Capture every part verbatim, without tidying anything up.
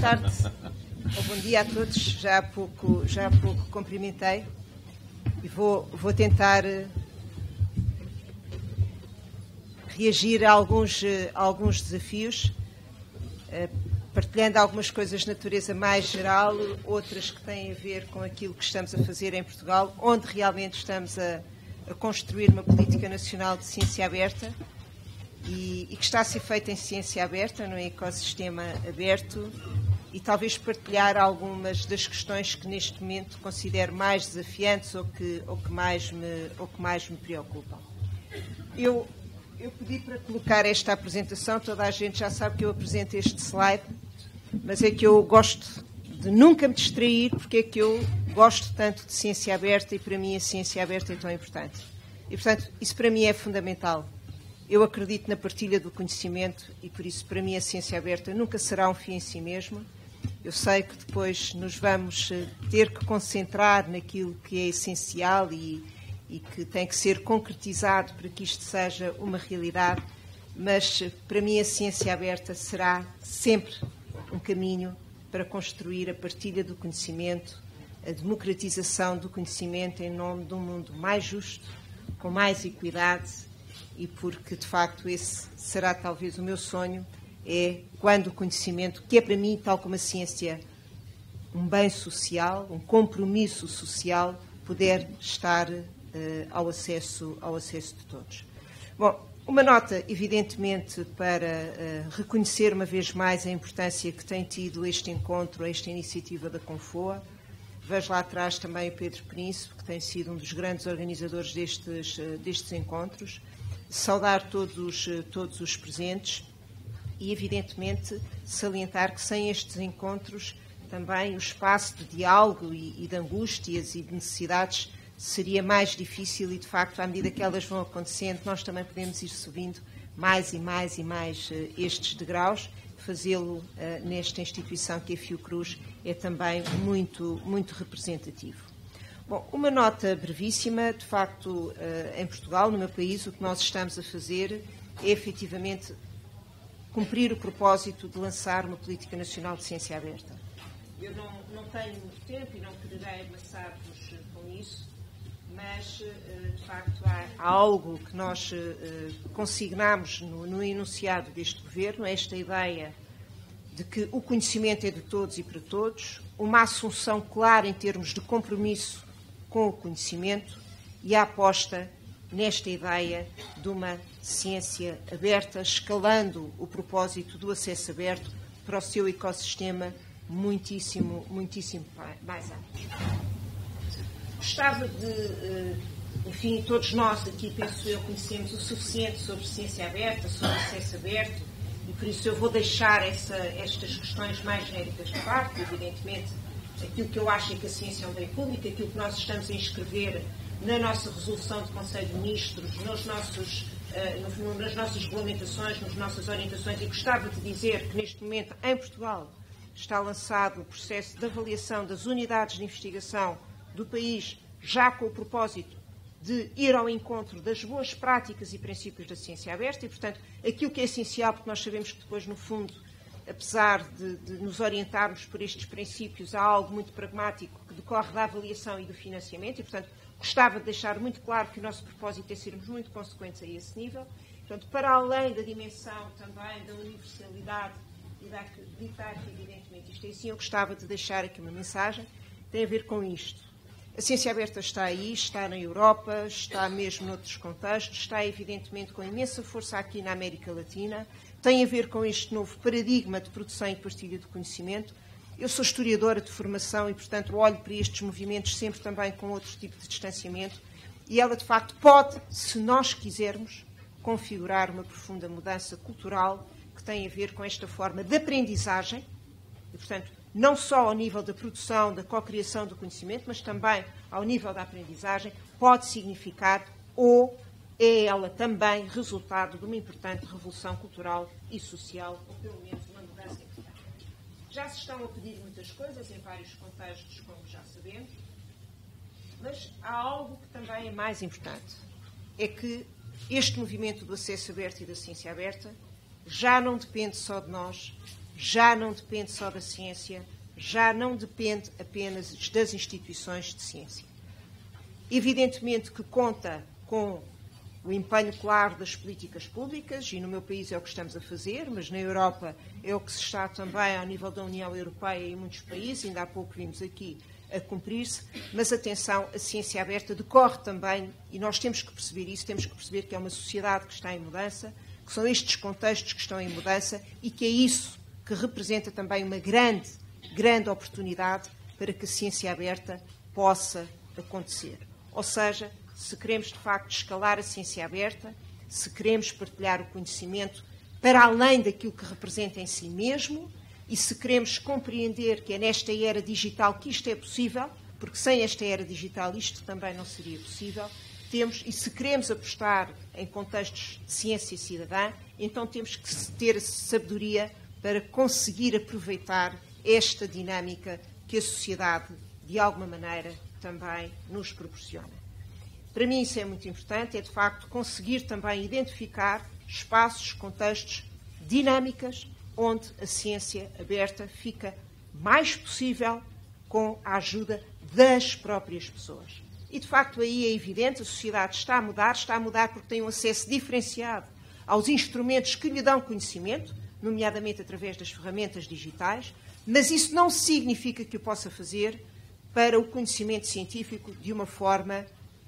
tarde, ou bom dia a todos. Já há pouco, já há pouco cumprimentei e vou, vou tentar reagir a alguns, a alguns desafios, partilhando algumas coisas de natureza mais geral, outras que têm a ver com aquilo que estamos a fazer em Portugal, onde realmente estamos a, a construir uma política nacional de ciência aberta e, e que está a ser feita em ciência aberta, num ecossistema aberto, e talvez partilhar algumas das questões que neste momento considero mais desafiantes ou que, ou que, mais, me, ou que mais me preocupam. Eu, eu pedi para colocar esta apresentação, toda a gente já sabe que eu apresento este slide, mas é que eu gosto de nunca me distrair, porque é que eu gosto tanto de ciência aberta e para mim a ciência aberta é tão importante. E, portanto, isso para mim é fundamental. Eu acredito na partilha do conhecimento e, por isso, para mim a ciência aberta nunca será um fim em si mesmo. Eu sei que depois nos vamos ter que concentrar naquilo que é essencial e, e que tem que ser concretizado para que isto seja uma realidade, mas para mim a ciência aberta será sempre um caminho para construir a partilha do conhecimento, a democratização do conhecimento em nome de um mundo mais justo, com mais equidade, e porque, de facto, esse será talvez o meu sonho, é quando o conhecimento, que é para mim, tal como a ciência, um bem social, um compromisso social, puder estar uh, ao acesso, ao acesso de todos. Bom, uma nota, evidentemente, para uh, reconhecer uma vez mais a importância que tem tido este encontro, esta iniciativa da Confoa. Vejo lá atrás também o Pedro Príncipe, que tem sido um dos grandes organizadores destes, uh, destes encontros. Saudar todos, uh, todos os presentes e, evidentemente, salientar que sem estes encontros também o espaço de diálogo e, e de angústias e de necessidades seria mais difícil e, de facto, à medida que elas vão acontecendo, nós também podemos ir subindo mais e mais e mais uh, estes degraus. Fazê-lo uh, nesta instituição que é Fiocruz é também muito, muito representativo. Bom, uma nota brevíssima. De facto, uh, em Portugal, no meu país, o que nós estamos a fazer é, efetivamente, cumprir o propósito de lançar uma política nacional de ciência aberta. Eu não, não tenho muito tempo e não quererei amassar-vos com isso, mas, de facto, há algo que nós consignamos no, no enunciado deste Governo, esta ideia de que o conhecimento é de todos e para todos, uma assunção clara em termos de compromisso com o conhecimento e a aposta nesta ideia de uma ciência aberta, escalando o propósito do acesso aberto para o seu ecossistema muitíssimo, muitíssimo mais amplo. Gostava de, enfim, todos nós aqui, penso eu, conhecemos o suficiente sobre ciência aberta, sobre acesso aberto, e por isso eu vou deixar essa, estas questões mais genéricas de parte. Evidentemente, aquilo que eu acho é que a ciência é um bem público, aquilo que nós estamos a inscrever na nossa resolução de Conselho de Ministros, nos nossos, uh, nas nossas regulamentações, nas nossas orientações, e gostava de dizer que neste momento, em Portugal, está lançado o processo de avaliação das unidades de investigação do país, já com o propósito de ir ao encontro das boas práticas e princípios da ciência aberta e, portanto, aquilo que é essencial, porque nós sabemos que depois, no fundo, apesar de, de nos orientarmos por estes princípios, há algo muito pragmático que decorre da avaliação e do financiamento e, portanto, gostava de deixar muito claro que o nosso propósito é sermos muito consequentes a esse nível. Portanto, para além da dimensão também da universalidade e da acreditar que, evidentemente, isto é assim, eu gostava de deixar aqui uma mensagem que tem a ver com isto. A ciência aberta está aí, está na Europa, está mesmo noutros contextos, está evidentemente com imensa força aqui na América Latina, tem a ver com este novo paradigma de produção e partilha do conhecimento. Eu sou historiadora de formação e, portanto, olho para estes movimentos sempre também com outro tipo de distanciamento e ela, de facto, pode, se nós quisermos, configurar uma profunda mudança cultural que tem a ver com esta forma de aprendizagem e, portanto, não só ao nível da produção, da cocriação do conhecimento, mas também ao nível da aprendizagem, pode significar ou é ela também resultado de uma importante revolução cultural e social, ou pelo menos uma mudança importante. Já se estão a pedir muitas coisas em vários contextos, como já sabemos, mas há algo que também é mais importante. É que este movimento do acesso aberto e da ciência aberta já não depende só de nós, já não depende só da ciência, já não depende apenas das instituições de ciência. Evidentemente que conta com o empenho claro das políticas públicas, e no meu país é o que estamos a fazer, mas na Europa é o que se está também ao nível da União Europeia e em muitos países, ainda há pouco vimos aqui, a cumprir-se, mas atenção, a ciência aberta decorre também, e nós temos que perceber isso, temos que perceber que é uma sociedade que está em mudança, que são estes contextos que estão em mudança e que é isso que representa também uma grande, grande oportunidade para que a ciência aberta possa acontecer. Ou seja, se queremos de facto escalar a ciência aberta, se queremos partilhar o conhecimento para além daquilo que representa em si mesmo, e se queremos compreender que é nesta era digital que isto é possível, porque sem esta era digital isto também não seria possível, temos, e se queremos apostar em contextos de ciência cidadã, então temos que ter sabedoria para conseguir aproveitar esta dinâmica que a sociedade, de alguma maneira, também nos proporciona. Para mim isso é muito importante, é de facto conseguir também identificar espaços, contextos, dinâmicas, onde a ciência aberta fica mais possível com a ajuda das próprias pessoas. E, de facto, aí é evidente, a sociedade está a mudar, está a mudar porque tem um acesso diferenciado aos instrumentos que lhe dão conhecimento, nomeadamente através das ferramentas digitais, mas isso não significa que o possa fazer para o conhecimento científico de uma forma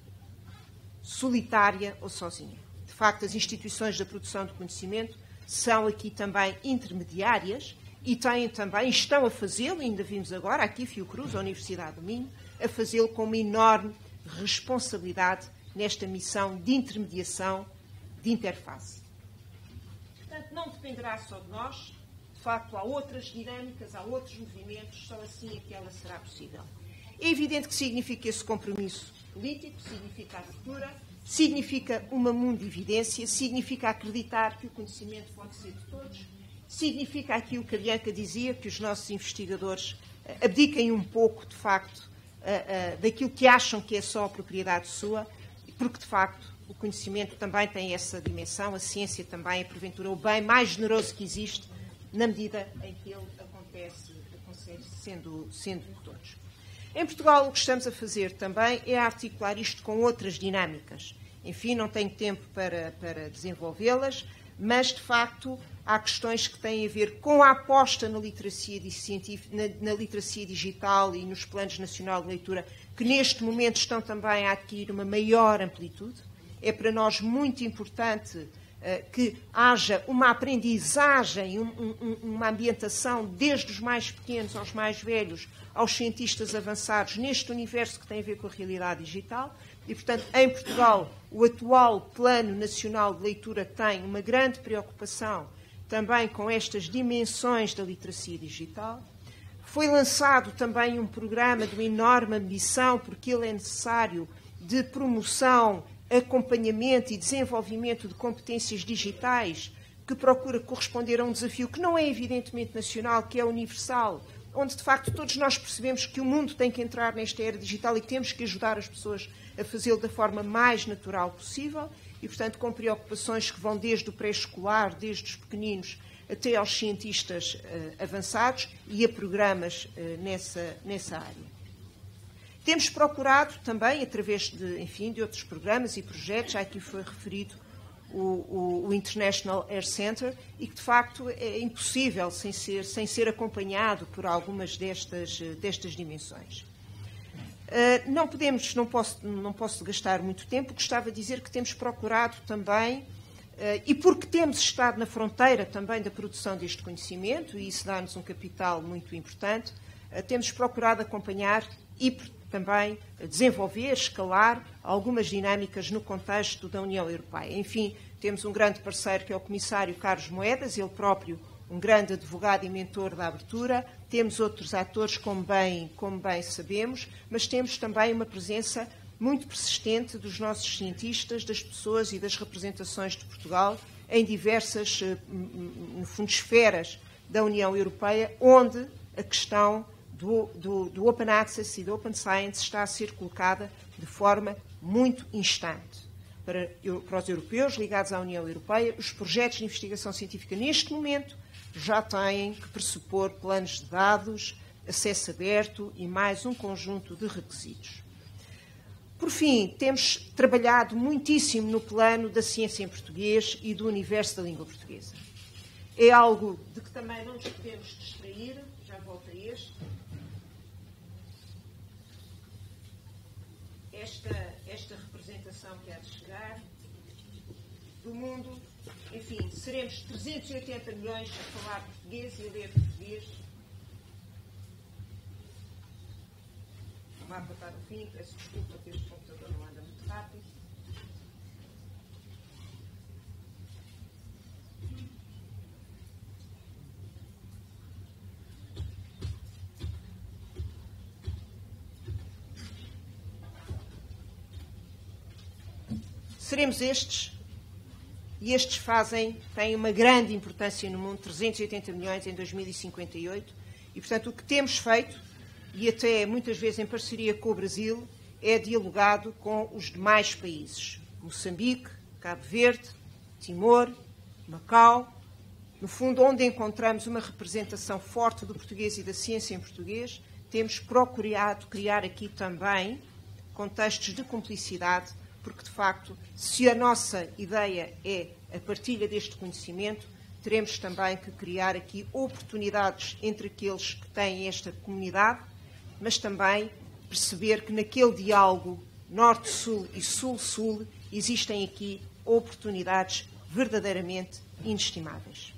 solitária ou sozinha. De facto, as instituições da produção de conhecimento são aqui também intermediárias e têm também, estão a fazê-lo, ainda vimos agora, aqui Fiocruz, a Universidade do Minho, a fazê-lo com uma enorme responsabilidade nesta missão de intermediação, de interface. Portanto, não dependerá só de nós, de facto há outras dinâmicas, há outros movimentos, só assim é que ela será possível. É evidente que significa esse compromisso político, significa a abertura, significa uma mundividência, significa acreditar que o conhecimento pode ser de todos, significa aquilo que a Bianca dizia, que os nossos investigadores abdiquem um pouco, de facto, uh, uh, daquilo que acham que é só a propriedade sua, porque, de facto, o conhecimento também tem essa dimensão, a ciência também é, porventura, o bem mais generoso que existe, na medida em que ele acontece, acontece sendo, sendo de todos. Em Portugal, o que estamos a fazer também é articular isto com outras dinâmicas. Enfim, não tenho tempo para, para desenvolvê-las, mas, de facto, há questões que têm a ver com a aposta na literacia, na, na literacia digital e nos planos nacional de leitura, que neste momento estão também a adquirir uma maior amplitude. É para nós muito importante uh, que haja uma aprendizagem, um, um, uma ambientação desde os mais pequenos aos mais velhos, aos cientistas avançados neste universo que tem a ver com a realidade digital. E, portanto, em Portugal, o atual Plano Nacional de Leitura tem uma grande preocupação também com estas dimensões da literacia digital. Foi lançado também um programa de uma enorme ambição, porque ele é necessário, de promoção, acompanhamento e desenvolvimento de competências digitais, que procura corresponder a um desafio que não é evidentemente nacional, que é universal, onde, de facto, todos nós percebemos que o mundo tem que entrar nesta era digital e que temos que ajudar as pessoas a fazê-lo da forma mais natural possível e, portanto, com preocupações que vão desde o pré-escolar, desde os pequeninos, até aos cientistas uh, avançados e a programas uh, nessa, nessa área. Temos procurado também, através de, enfim, de outros programas e projetos, já aqui foi referido O, o, o International Air Center, e que, de facto, é impossível sem ser, sem ser acompanhado por algumas destas, destas dimensões. Uh, não podemos, não posso, não posso gastar muito tempo, gostava de dizer que temos procurado também, uh, e porque temos estado na fronteira também da produção deste conhecimento, e isso dá-nos um capital muito importante, uh, temos procurado acompanhar e também desenvolver, escalar algumas dinâmicas no contexto da União Europeia. Enfim, temos um grande parceiro que é o Comissário Carlos Moedas, ele próprio um grande advogado e mentor da abertura. Temos outros atores, como bem, como bem sabemos, mas temos também uma presença muito persistente dos nossos cientistas, das pessoas e das representações de Portugal em diversas, no fundo, esferas da União Europeia, onde a questão Do, do, do Open Access e do Open Science está a ser colocada de forma muito instante. Para, para os europeus ligados à União Europeia, os projetos de investigação científica neste momento já têm que pressupor planos de dados, acesso aberto e mais um conjunto de requisitos. Por fim, temos trabalhado muitíssimo no plano da ciência em português e do universo da língua portuguesa. É algo de que também não nos podemos distrair, já volto a este. Esta, esta representação que há de chegar do mundo, enfim, seremos trezentos e oitenta milhões a falar português e a ler português. O mapa está no fim, peço desculpa que este computador não anda muito rápido. Seremos estes, e estes fazem, têm uma grande importância no mundo, trezentos e oitenta milhões em dois mil e cinquenta e oito, e, portanto, o que temos feito, e até muitas vezes em parceria com o Brasil, é dialogado com os demais países. Moçambique, Cabo Verde, Timor, Macau, no fundo, onde encontramos uma representação forte do português e da ciência em português, temos procurado criar aqui também contextos de cumplicidade, porque, de facto, se a nossa ideia é a partilha deste conhecimento, teremos também que criar aqui oportunidades entre aqueles que têm esta comunidade, mas também perceber que naquele diálogo norte-sul e sul-sul existem aqui oportunidades verdadeiramente inestimáveis.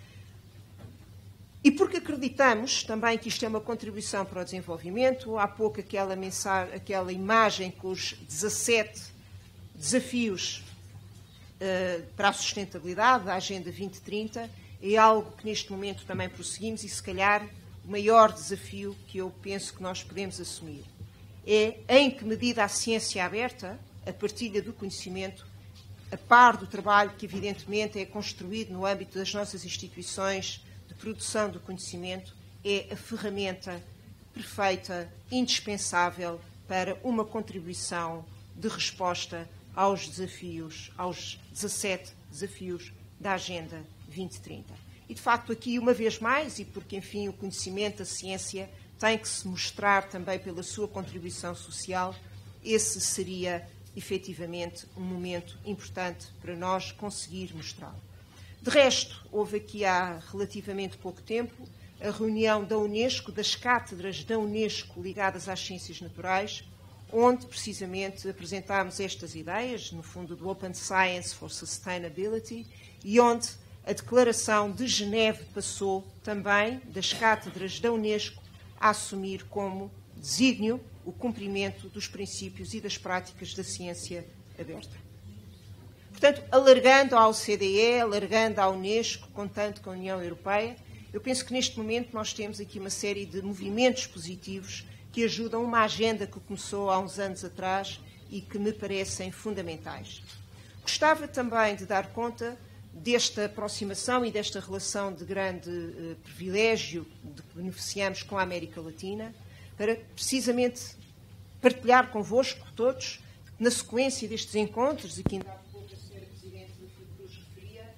E porque acreditamos também que isto é uma contribuição para o desenvolvimento, há pouco aquela, mensagem, aquela imagem com os dezassete desafios uh, para a sustentabilidade da Agenda vinte trinta, é algo que neste momento também prosseguimos e, se calhar, o maior desafio que eu penso que nós podemos assumir é em que medida a ciência aberta, a partilha do conhecimento, a par do trabalho que, evidentemente, é construído no âmbito das nossas instituições de produção do conhecimento, é a ferramenta perfeita, indispensável para uma contribuição de resposta aos desafios, aos dezassete desafios da Agenda vinte trinta. E, de facto, aqui, uma vez mais, e porque, enfim, o conhecimento, a ciência, tem que se mostrar também pela sua contribuição social, esse seria, efetivamente, um momento importante para nós conseguir mostrá-lo. De resto, houve aqui há relativamente pouco tempo a reunião da Unesco, das cátedras da Unesco ligadas às ciências naturais, onde, precisamente, apresentámos estas ideias, no fundo, do Open Science for Sustainability, e onde a Declaração de Geneve passou também das cátedras da Unesco a assumir como desígnio o cumprimento dos princípios e das práticas da ciência aberta. Portanto, alargando à O C D E, alargando à Unesco, contando com a União Europeia, eu penso que neste momento nós temos aqui uma série de movimentos positivos que ajudam uma agenda que começou há uns anos atrás e que me parecem fundamentais. Gostava também de dar conta desta aproximação e desta relação de grande uh, privilégio de que beneficiamos com a América Latina, para precisamente partilhar convosco todos, na sequência destes encontros, e que ainda há pouco a senhora Presidente do Fiocruz referia,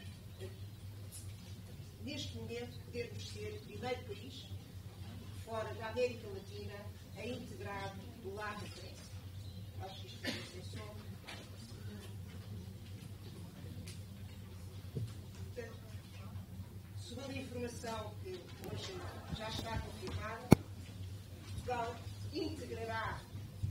neste momento podermos ser o primeiro país fora da América Latina a integrar o lar da referência. Acho que isto é uma exceção. Segundo a informação que hoje já está confirmada, Portugal integrará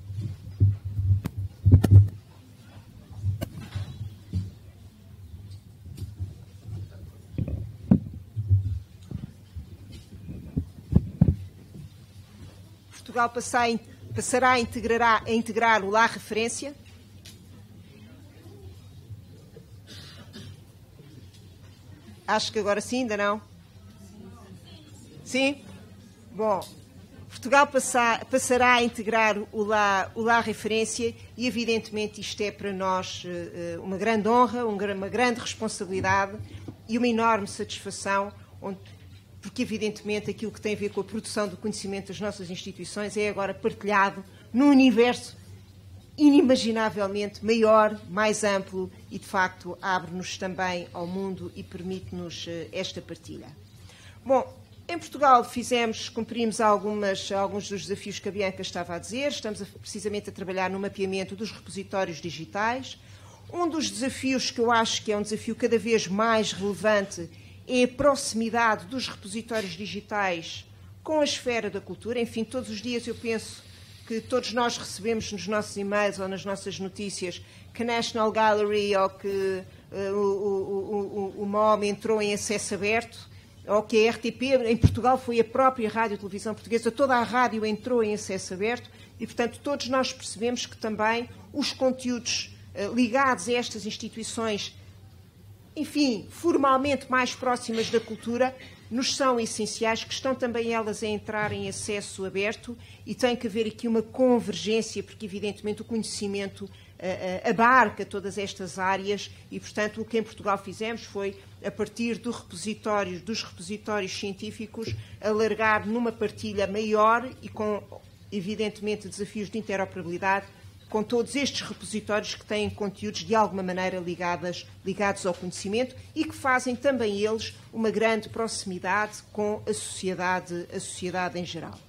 Portugal passará a integrar, a integrar o lar referência. Acho que agora sim, ainda não? Sim? Bom, Portugal passa, passará a integrar o lá, o lá referência e, evidentemente, isto é para nós uh, uma grande honra, um, uma grande responsabilidade e uma enorme satisfação, onde, porque, evidentemente, aquilo que tem a ver com a produção do conhecimento das nossas instituições é agora partilhado num universo inimaginavelmente maior, mais amplo e, de facto, abre-nos também ao mundo e permite-nos esta partilha. Bom, em Portugal fizemos, cumprimos algumas, alguns dos desafios que a Bianca estava a dizer. Estamos a, precisamente a trabalhar no mapeamento dos repositórios digitais. Um dos desafios que eu acho que é um desafio cada vez mais relevante é a proximidade dos repositórios digitais com a esfera da cultura. Enfim, todos os dias eu penso que todos nós recebemos nos nossos e-mails ou nas nossas notícias que a National Gallery ou que uh, o, o, o, o M O M entrou em acesso aberto, ou que a R T P, em Portugal foi a própria Rádio e Televisão Portuguesa, toda a rádio entrou em acesso aberto e, portanto, todos nós percebemos que também os conteúdos uh, ligados a estas instituições, enfim, formalmente mais próximas da cultura, nos são essenciais, que estão também elas a entrar em acesso aberto e tem que haver aqui uma convergência, porque evidentemente o conhecimento uh, uh, abarca todas estas áreas e, portanto, o que em Portugal fizemos foi, a partir do repositório, dos repositórios científicos, alargar numa partilha maior e com, evidentemente, desafios de interoperabilidade com todos estes repositórios que têm conteúdos de alguma maneira ligadas, ligados ao conhecimento e que fazem também eles uma grande proximidade com a sociedade, a sociedade em geral.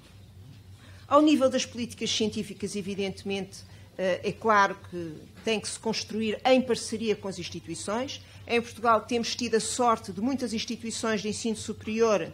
Ao nível das políticas científicas, evidentemente, é claro que tem que se construir em parceria com as instituições. Em Portugal temos tido a sorte de muitas instituições de ensino superior,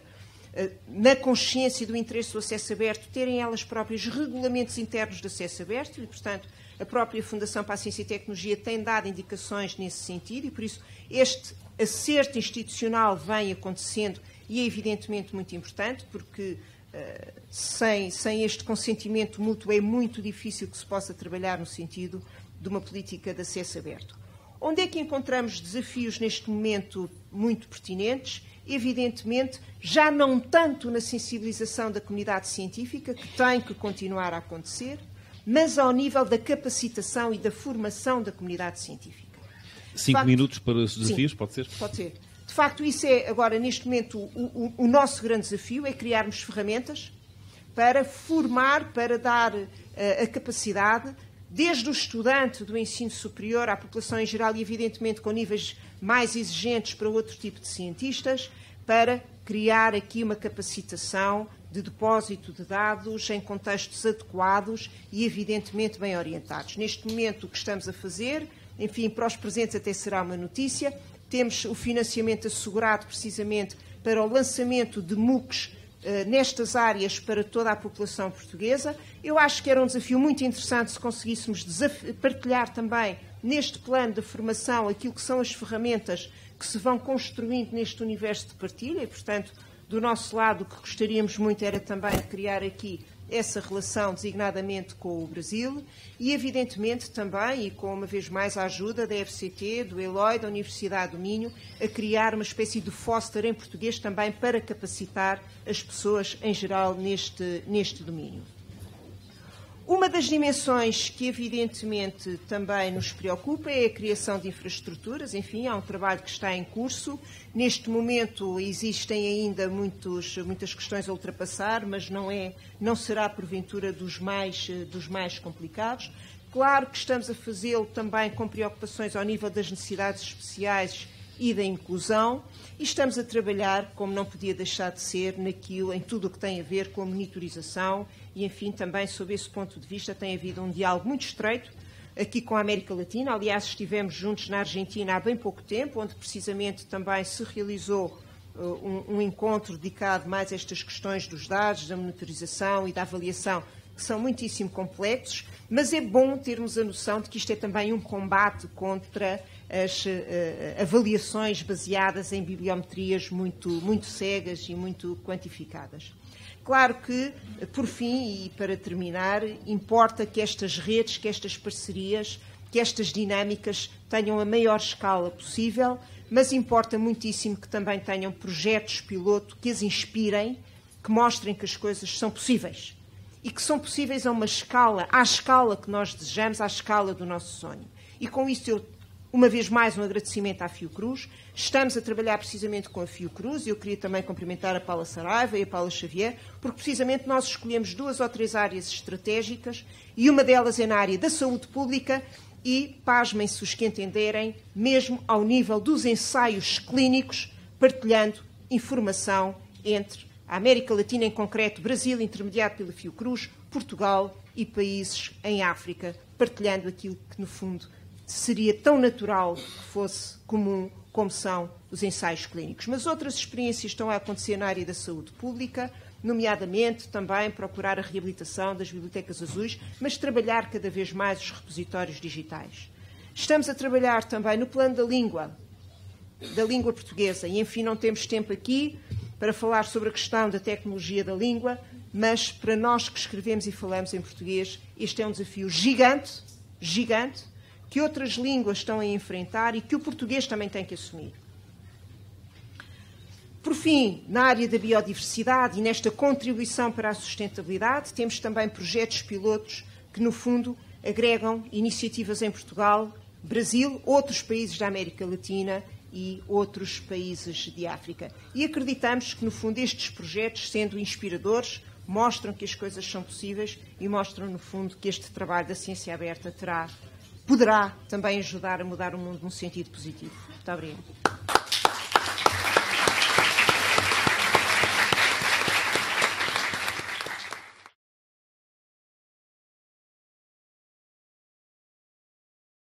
na consciência do interesse do acesso aberto, terem elas próprias regulamentos internos de acesso aberto e, portanto, a própria Fundação para a Ciência e Tecnologia tem dado indicações nesse sentido e, por isso, este acerto institucional vem acontecendo e é evidentemente muito importante, porque uh, sem, sem este consentimento mútuo é muito difícil que se possa trabalhar no sentido de uma política de acesso aberto. Onde é que encontramos desafios neste momento muito pertinentes? Evidentemente, já não tanto na sensibilização da comunidade científica, que tem que continuar a acontecer, mas ao nível da capacitação e da formação da comunidade científica. Cinco facto, minutos para os desafios, sim, pode ser? Pode ser. De facto, isso é, agora, neste momento, o, o, o nosso grande desafio, é criarmos ferramentas para formar, para dar uh, a capacidade, desde o estudante do ensino superior à população em geral e, evidentemente, com níveis mais exigentes para outro tipo de cientistas, para criar aqui uma capacitação de depósito de dados em contextos adequados e, evidentemente, bem orientados. Neste momento, o que estamos a fazer, enfim, para os presentes até será uma notícia, temos o financiamento assegurado precisamente para o lançamento de M O Cs uh, nestas áreas para toda a população portuguesa. Eu acho que era um desafio muito interessante se conseguíssemos partilhar também neste plano de formação aquilo que são as ferramentas que se vão construindo neste universo de partilha e, portanto, do nosso lado, o que gostaríamos muito era também criar aqui essa relação designadamente com o Brasil e, evidentemente, também, e com uma vez mais a ajuda da F C T, do ELOI, da Universidade do Minho, a criar uma espécie de foster em português também para capacitar as pessoas em geral neste, neste domínio. Uma das dimensões que, evidentemente, também nos preocupa é a criação de infraestruturas. Enfim, há um trabalho que está em curso. Neste momento existem ainda muitos, muitas questões a ultrapassar, mas não, é, não será, porventura, dos mais, dos mais complicados. Claro que estamos a fazê-lo também com preocupações ao nível das necessidades especiais e da inclusão, e estamos a trabalhar, como não podia deixar de ser, naquilo, em tudo o que tem a ver com a monitorização e, enfim, também, sob esse ponto de vista, tem havido um diálogo muito estreito aqui com a América Latina. Aliás, estivemos juntos na Argentina há bem pouco tempo, onde precisamente também se realizou uh, um, um encontro dedicado mais a estas questões dos dados, da monitorização e da avaliação, que são muitíssimo complexos, mas é bom termos a noção de que isto é também um combate contra as uh, avaliações baseadas em bibliometrias muito, muito cegas e muito quantificadas. Claro que, por fim, e para terminar, importa que estas redes, que estas parcerias, que estas dinâmicas tenham a maior escala possível, mas importa muitíssimo que também tenham projetos piloto que as inspirem, que mostrem que as coisas são possíveis e que são possíveis a uma escala, à escala que nós desejamos, à escala do nosso sonho. E com isso eu, uma vez mais, um agradecimento à Fiocruz. Estamos a trabalhar precisamente com a Fiocruz e eu queria também cumprimentar a Paula Saraiva e a Paula Xavier, porque precisamente nós escolhemos duas ou três áreas estratégicas e uma delas é na área da saúde pública e, pasmem-se os que entenderem, mesmo ao nível dos ensaios clínicos, partilhando informação entre a América Latina, em concreto, Brasil, intermediado pela Fiocruz, Portugal e países em África, partilhando aquilo que, no fundo, seria tão natural que fosse comum como são os ensaios clínicos. Mas outras experiências estão a acontecer na área da saúde pública, nomeadamente também procurar a reabilitação das bibliotecas azuis, mas trabalhar cada vez mais os repositórios digitais. Estamos a trabalhar também no plano da língua, da língua portuguesa, e enfim não temos tempo aqui para falar sobre a questão da tecnologia da língua, mas para nós que escrevemos e falamos em português, este é um desafio gigante, gigante, que outras línguas estão a enfrentar e que o português também tem que assumir. Por fim, na área da biodiversidade e nesta contribuição para a sustentabilidade, temos também projetos pilotos que, no fundo, agregam iniciativas em Portugal, Brasil, outros países da América Latina e outros países de África. E acreditamos que, no fundo, estes projetos, sendo inspiradores, mostram que as coisas são possíveis e mostram, no fundo, que este trabalho da ciência aberta terá, poderá também ajudar a mudar o mundo num sentido positivo. Muito obrigada.